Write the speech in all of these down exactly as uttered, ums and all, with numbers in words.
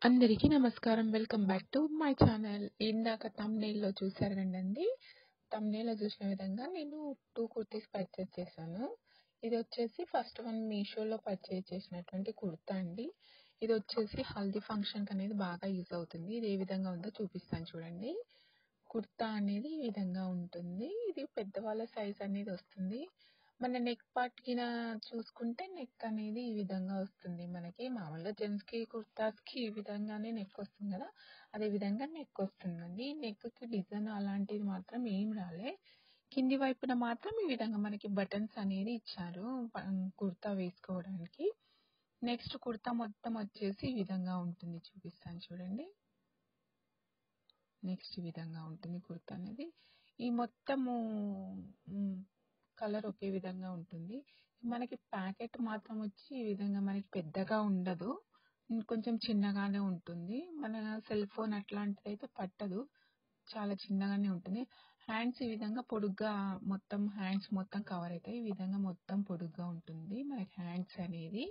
అందరికీ నమస్కారం. Welcome back to my channel. ఇందాక థంబ్‌నెయిల్‌లో చూసారు కదండీ! థంబ్‌నెయిల్‌లో చూసిన విధంగా నేను రెండు కుర్తీస్ పర్చేస్ చేశాను. ఇదొచ్చేసి ఫస్ట్ వన్ మీషోలో పర్చేస్ చేసినటువంటి కుర్తా అండి. ఇదొచ్చేసి హల్దీ ఫంక్షన్‌కి అనేది బాగా యూజ్ అవుతుంది. ఇది ఏ విధంగా ఉందో చూపిస్తాను చూడండి. కుర్తా అనేది ఈ విధంగా ఉంటుంది. ఇది పెద్దవాళ్ళ సైజ్ అనేది వస్తుంది. మన నెక్ పార్ట్ గిన చూసుకుంటే నెక్ అనేది ఈ విధంగా వస్తుంది. మనకి మామూలుగా జెంట్స్‌కి కుర్తాస్‌కి ఈ విధంగానే నెక్ వస్తుంది కదా! అదే విధంగా నెక్ వస్తుందండి. నెక్‌కి డిజైన్ అలాంటిది మాత్రం ఏం రాలే. కింది వైపున మాత్రం ఈ విధంగా మనకి బటన్స్ అనేది ఇచ్చారు. ప కుర్తా వేసుకోవడానికి. నెక్స్ట్ కుర్తా మొత్తం వచ్చేసి ఈ విధంగా ఉంటుంది. చూపిస్తాను చూడండి. నెక్స్ట్ ఈ విధంగా ఉంటుంది కుర్తా అనేది. ఈ మొత్తము హ్మ్. కలర్ ఒకే విధంగా ఉంటుంది. మనకి ప్యాకెట్ మాత్రం వచ్చి ఈ విధంగా మనకి పెద్దగా ఉండదు. హ్మ్. కొంచెం చిన్నగానే ఉంటుంది. మన సెల్ ఫోన్ అట్లాంటిదైతే పట్టదు. చాలా చిన్నగానే ఉంటుంది. హ్యాండ్స్ ఈ విధంగా పొడుగ్గా మొత్తం హ్యాండ్స్ మొత్తం కవర్ అయితాయి. ఈ విధంగా మొత్తం పొడుగ్గా ఉంటుంది మనకి హ్యాండ్స్ అనేది.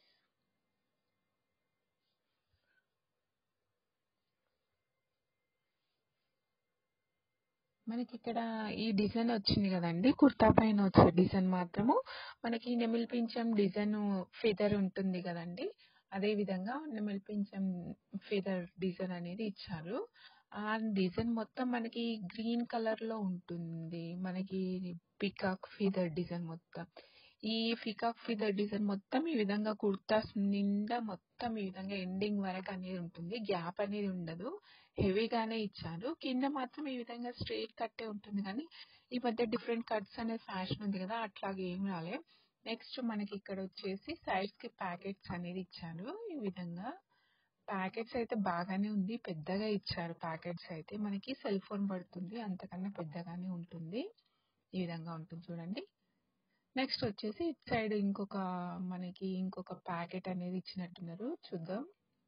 మనకిక్కడ ఈ డిజైన్ వచ్చింది కదండీ! కుర్తా పైన వచ్చే డిజైన్ మాత్రము మనకి నెమిలి పింఛం డిజైన్ ఫెదర్ ఉంటుంది కదండీ! అదే విధంగా నెమిలి పింఛం ఫెదర్ డిజైన్ అనేది ఇచ్చారు. ఆ డిజైన్ మొత్తం మనకి గ్రీన్ కలర్‌లో ఉంటుంది. మనకి పీకాక్ ఫెదర్ డిజైన్ మొత్తం. ఈ పీకాక్ ఫెదర్ డిజైన్ మొత్తం ఈ విధంగా కుర్తాస్ నిండా మొత్తం ఈ విధంగా ఎండింగ్ వరకు అనేది ఉంటుంది. గ్యాప్ అనేది ఉండదు. హెవీగానే ఇచ్చారు. కింద మాత్రం ఈ విధంగా స్ట్రెయిట్ కట్టే ఉంటుంది కానీ, ఈ మధ్య డిఫరెంట్ కట్స్ అనే ఫ్యాషన్ ఉంది కదా! అట్లాగా ఏం రాలే. నెక్స్ట్ మనకి ఇక్కడ వచ్చేసి సైడ్స్‌కి ప్యాకెట్స్ అనేది ఇచ్చారు. ఈ విధంగా ప్యాకెట్స్ అయితే బాగానే ఉంది. పెద్దగా ఇచ్చారు ప్యాకెట్స్ అయితే. మనకి సెల్ ఫోన్ పడుతుంది. అంతకన్నా పెద్దగానే ఉంటుంది. ఈ విధంగా ఉంటుంది చూడండి. నెక్స్ట్ వచ్చేసి ఇటు సైడ్ ఇంకొక మనకి ఇంకొక ప్యాకెట్ అనేది ఇచ్చినట్టున్నారు. చూద్దాం.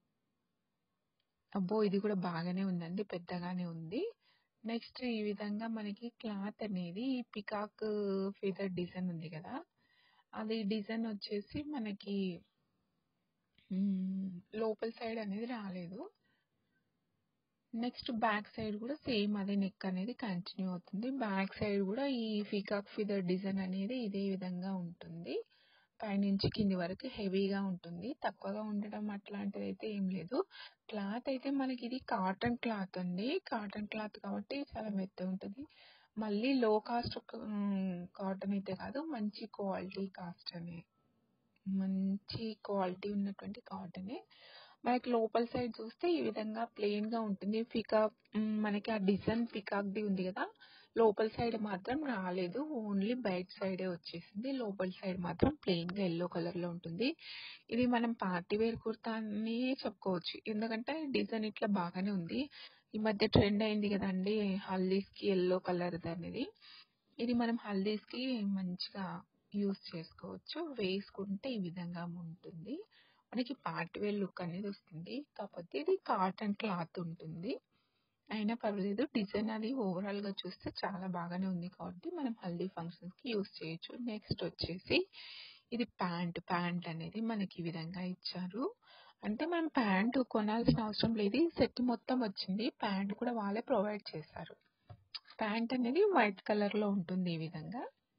అబ్బో! ఇది కూడా బాగానే ఉందండి. పెద్దగానే ఉంది. నెక్స్ట్ ఈ విధంగా మనకి క్లాత్ అనేది పికాక్ ఫెదర్ డిజైన్ ఉంది కదా! అది డిజైన్ వచ్చేసి మనకి హ్మ్. లోపల సైడ్ అనేది రాలేదు. నెక్స్ట్ బ్యాక్ సైడ్ కూడా సేమ్ అదే నెక్ అనేది కంటిన్యూ అవుతుంది. బ్యాక్ సైడ్ కూడా ఈ పీకాక్ ఫెదర్ డిజైన్ అనేది ఇదే విధంగా ఉంటుంది. పైనుంచి కింది వరకు హెవీగా ఉంటుంది. తక్కువగా ఉండడం అట్లాంటిదైతే ఏం లేదు. క్లాత్ అయితే మనకి ఇది కాటన్ క్లాత్ అండి. కాటన్ క్లాత్ కాబట్టి చాలా మెత్తగా ఉంటుంది. మళ్ళీ లో కాస్ట్ హ్మ్. కాటన్ అయితే కాదు. మంచి క్వాలిటీ కాస్ట్ అనే మంచి క్వాలిటీ ఉన్నటువంటి కాటనే. మనకి లోపల సైడ్ చూస్తే ఈ విధంగా ప్లెయిన్‌గా ఉంటుంది. పీకాక్ హ్మ్. మనకి ఆ డిజైన్ పీకాక్‌ది ఉంది కదా! లోపల సైడ్ మాత్రం రాలేదు. ఓన్లీ బయట సైడే వచ్చేసింది. లోపల సైడ్ మాత్రం ప్లెయిన్‌గా యెల్లో కలర్‌లో ఉంటుంది. ఇది మనం పార్టీ వేర్ కుర్తా అనే చెప్పుకోవచ్చు. ఎందుకంటే డిజైన్ ఇట్లా బాగానే ఉంది. ఈ మధ్య ట్రెండ్ అయింది కదండీ! హల్దీస్‌కి యెల్లో కలర్‌ది అనేది. ఇది మనం హల్దీస్‌కి మంచిగా యూజ్ చేసుకోవచ్చు. వేసుకుంటే ఈ విధంగా ఉంటుంది. మనకి పార్టీ వేర్ లుక్ అనేది వస్తుంది. కాకపోతే ఇది కాటన్ క్లాత్ ఉంటుంది. అయినా పర్వాలేదు. డిజైన్ అది ఓవరాల్‌గా చూస్తే చాలా బాగానే ఉంది కాబట్టి మనం హల్దీ ఫంక్షన్స్‌కి యూజ్ చేయొచ్చు. నెక్స్ట్ వచ్చేసి ఇది ప్యాంట్. ప్యాంట్ అనేది మనకి ఈ విధంగా ఇచ్చారు. అంటే మనం ప్యాంట్ కొనాల్సిన అవసరం లేదు. ఈ సెట్ మొత్తం వచ్చింది. ప్యాంట్ కూడా వాళ్ళే ప్రొవైడ్ చేశారు. ప్యాంట్ అనేది వైట్ కలర్‌లో ఉంటుంది ఈ విధంగా.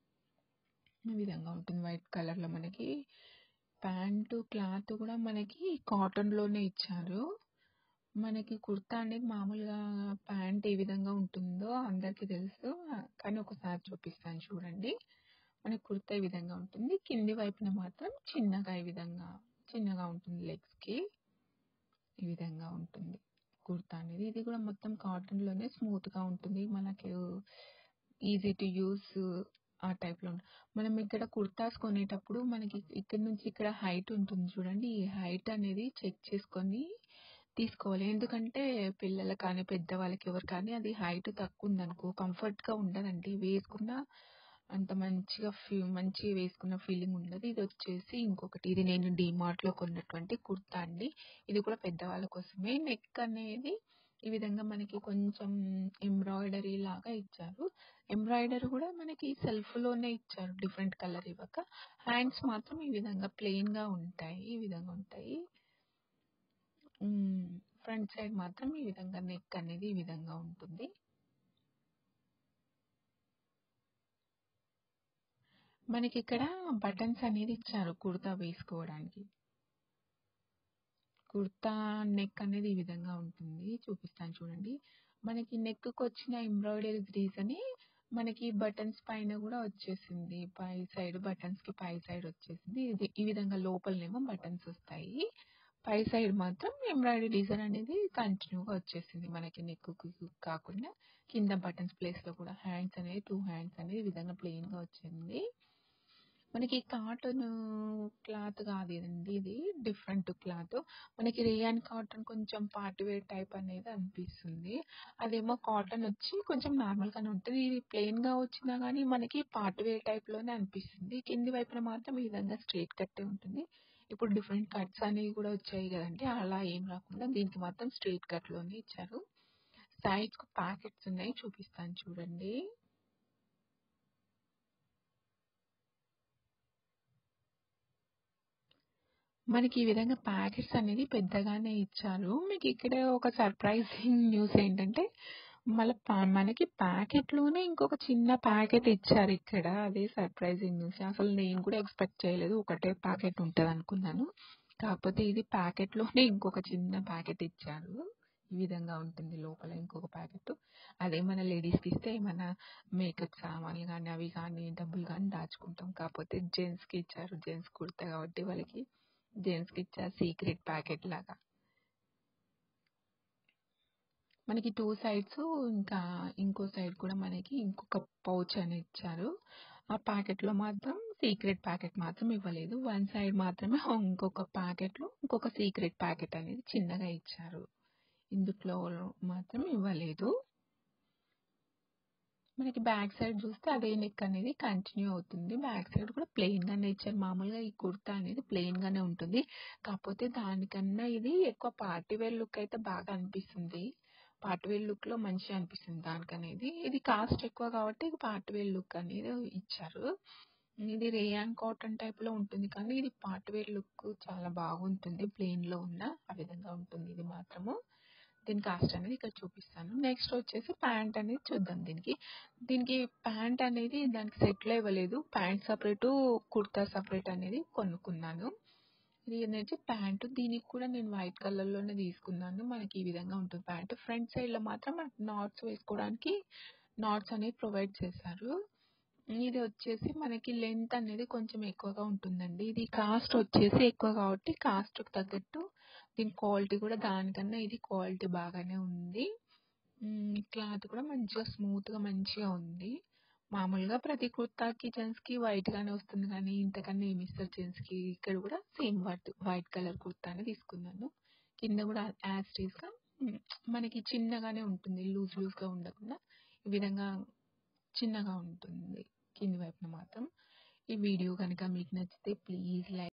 ఈ విధంగా ఉంటుంది వైట్ కలర్‌లో మనకి. ప్యాంటు క్లాత్ కూడా మనకి కాటన్‌లోనే ఇచ్చారు. మనకి కుర్తా అనేది మామూలుగా ప్యాంట్ ఏ విధంగా ఉంటుందో అందరికీ తెలుసు. కానీ ఒకసారి చూపిస్తాను చూడండి. మనకి కుర్తా ఈ విధంగా ఉంటుంది. కింది వైపున మాత్రం చిన్నగా ఈ విధంగా చిన్నగా ఉంటుంది లెగ్స్‌కి. ఈ విధంగా ఉంటుంది కుర్తా అనేది. ఇది కూడా మొత్తం కాటన్‌లోనే స్మూత్‌గా ఉంటుంది. మనకు ఈజీ టు యూజ్ ఆ టైప్‌లో ఉంటుంది. మనం ఇక్కడ కుర్తాస్ కొనేటప్పుడు మనకి ఇక్కడి నుంచి ఇక్కడ హైట్ ఉంటుంది చూడండి. ఈ హైట్ అనేది చెక్ చేసుకొని తీసుకోవాలి. ఎందుకంటే పిల్లలకి కానీ, పెద్దవాళ్ళకి ఎవరికి కానీ అది హైట్ తక్కువ ఉందనుకో కంఫర్ట్‌గా ఉండదండి. వేసుకున్నా అంత మంచిగా ఫీ మంచిగా వేసుకున్న ఫీలింగ్ ఉండదు. ఇదొచ్చేసి ఇంకొకటి ఇది నేను డీమార్ట్‌లో కొన్నటువంటి కుర్తా అండి. ఇది కూడా పెద్దవాళ్ళ కోసమే. నెక్ అనేది ఈ విధంగా మనకి కొంచెం ఎంబ్రాయిడరీ లాగా ఇచ్చారు. ఎంబ్రాయిడరీ కూడా మనకి సెల్ఫ్‌లోనే ఇచ్చారు. డిఫరెంట్ కలర్ ఇవ్వక. హ్యాండ్స్ మాత్రం ఈ విధంగా ప్లెయిన్‌గా ఉంటాయి. ఈ విధంగా ఉంటాయి. హ్మ్. ఫ్రంట్ సైడ్ మాత్రం ఈ విధంగా నెక్ అనేది ఈ విధంగా ఉంటుంది. మనకి ఇక్కడ బటన్స్ అనేది ఇచ్చారు కుర్తా వేసుకోవడానికి. కుర్తా నెక్ అనేది ఈ విధంగా ఉంటుంది. చూపిస్తాను చూడండి. మనకి నెక్‌కి వచ్చిన ఎంబ్రాయిడరీ డిజైన్ మనకి బటన్స్ పైన కూడా వచ్చేసింది. పై సైడ్ బటన్స్‌కి పై సైడ్ వచ్చేసింది. ఇది ఈ విధంగా లోపలనేమో బటన్స్ వస్తాయి. పై సైడ్ మాత్రం ఎంబ్రాయిడరీ డిజైన్ అనేది కంటిన్యూగా వచ్చేసింది. మనకి నెక్‌కి కాకుండా కింద బటన్స్ ప్లేస్‌లో కూడా హ్యాండ్స్ అనేది టూ హ్యాండ్స్ అనేది ఈ విధంగా ప్లెయిన్‌గా వచ్చింది. మనకి కాటన్ క్లాత్ కాదు ఇదండి, ఇది డిఫరెంట్ క్లాత్. మనకి రేయాన్ కాటన్ కొంచెం పార్టీ వేర్ టైప్ అనేది అనిపిస్తుంది. అదేమో కాటన్ వచ్చి కొంచెం నార్మల్‌గానే ఉంటుంది. ఇది ప్లెయిన్‌గా వచ్చినా కానీ మనకి పార్టీ వేర్ టైప్‌లోనే అనిపిస్తుంది. కింది వైపున మాత్రం ఈ విధంగా స్ట్రెయిట్ కట్టే ఉంటుంది. ఇప్పుడు డిఫరెంట్ కట్స్ అనేవి కూడా వచ్చాయి కదండీ! అలా ఏం రాకుండా దీనికి మాత్రం స్ట్రెయిట్ కట్‌లోనే ఇచ్చారు. సైడ్స్‌కి పాకెట్స్ ఉన్నాయి. చూపిస్తాను చూడండి. మనకి ఈ విధంగా ప్యాకెట్స్ అనేది పెద్దగానే ఇచ్చారు. మీకు ఇక్కడే ఒక సర్ప్రైజింగ్ న్యూస్ ఏంటంటే, మళ్ళ ప మనకి ప్యాకెట్‌లోనే ఇంకొక చిన్న ప్యాకెట్ ఇచ్చారు ఇక్కడ. అదే సర్ప్రైజింగ్ న్యూస్. అసలు నేను కూడా ఎక్స్‌పెక్ట్ చేయలేదు. ఒకటే ప్యాకెట్ ఉంటదనుకున్నాను. కాకపోతే ఇది ప్యాకెట్‌లోనే ఇంకొక చిన్న ప్యాకెట్ ఇచ్చారు. ఈ విధంగా ఉంటుంది లోపల ఇంకొక ప్యాకెట్. అదే మన లేడీస్‌కి ఇస్తే ఏమన్నా మేకప్ సామాన్లు గానీ, అవి గానీ, డబ్బులు గానీ దాచుకుంటాం. కాకపోతే జెంట్స్‌కి ఇచ్చారు. జెంట్స్ కుర్తా కాబట్టి వాళ్ళకి జెంట్స్‌కి ఇచ్చారు సీక్రెట్ ప్యాకెట్ లాగా. మనకి టూ సైడ్స్ ఇంకా ఇంకో సైడ్ కూడా మనకి ఇంకొక పౌచ్ అని ఇచ్చారు. ఆ ప్యాకెట్‌లో మాత్రం సీక్రెట్ ప్యాకెట్ మాత్రం ఇవ్వలేదు. వన్ సైడ్ మాత్రమే ఇంకొక ప్యాకెట్‌లో ఇంకొక సీక్రెట్ ప్యాకెట్ అనేది చిన్నగా ఇచ్చారు. ఇందుట్లో మాత్రం ఇవ్వలేదు. మనకి బ్యాక్ సైడ్ చూస్తే అదే నెక్ అనేది కంటిన్యూ అవుతుంది. బ్యాక్ సైడ్ కూడా ప్లెయిన్‌గానే ఇచ్చారు. మామూలుగా ఈ కుర్తా అనేది ప్లెయిన్‌గానే ఉంటుంది. కాకపోతే దానికన్నా ఇది ఎక్కువ పార్టీ వేర్ లుక్ అయితే బాగా అనిపిస్తుంది. పార్టీ వేర్ లుక్‌లో మంచిగా అనిపిస్తుంది దానికనేది. ఇది కాస్ట్ ఎక్కువ కాబట్టి పార్టీ వేర్ లుక్ అనేది ఇచ్చారు. ఇది రేయాన్ కాటన్ టైప్‌లో ఉంటుంది. కానీ ఇది పార్టీ వేర్ లుక్ చాలా బాగుంటుంది. ప్లెయిన్‌లో ఉన్న ఆ విధంగా ఉంటుంది ఇది మాత్రము. దీని కాస్ట్ అనేది ఇక్కడ చూపిస్తాను. నెక్స్ట్ వచ్చేసి ప్యాంట్ అనేది చూద్దాం దీనికి. దీనికి ప్యాంట్ అనేది దానికి సెట్‌లో ఇవ్వలేదు. ప్యాంట్ సెపరేటు, కుర్తా సెపరేట్ అనేది కొనుక్కున్నాను. ఇది ఏంటంటే ప్యాంటు దీనికి కూడా నేను వైట్ కలర్‌లోనే తీసుకున్నాను. మనకి ఈ విధంగా ఉంటుంది ప్యాంట్. ఫ్రంట్ సైడ్‌లో మాత్రం మనకి నాట్స్ వేసుకోవడానికి నాట్స్ అనేవి ప్రొవైడ్ చేశారు. ఇది వచ్చేసి మనకి లెంత్ అనేది కొంచెం ఎక్కువగా ఉంటుందండి. ఇది కాస్ట్ వచ్చేసి ఎక్కువ కాబట్టి కాస్ట్‌కి తగ్గట్టు దీని క్వాలిటీ కూడా దానికన్నా ఇది క్వాలిటీ బాగానే ఉంది. హ్మ్. క్లాత్ కూడా మంచిగా స్మూత్‌గా మంచిగా ఉంది. మామూలుగా ప్రతి కుర్తాకి జెంట్స్‌కి వైట్‌గానే వస్తుంది కానీ ఇంతకన్నా ఏమి ఇస్తారు జెంట్స్‌కి. ఇక్కడ కూడా సేమ్ వైట్ వైట్ కలర్ కుర్తానే తీసుకున్నాను. కింద కూడా యాజ్ ఇట్ ఈస్‌గా హ్మ్. మనకి చిన్నగానే ఉంటుంది. లూజ్ లూజ్‌గా ఉండకుండా ఈ విధంగా చిన్నగా ఉంటుంది కింది వైపున మాత్రం. ఈ వీడియో గనుక మీకు నచ్చితే ప్లీజ్ లైక్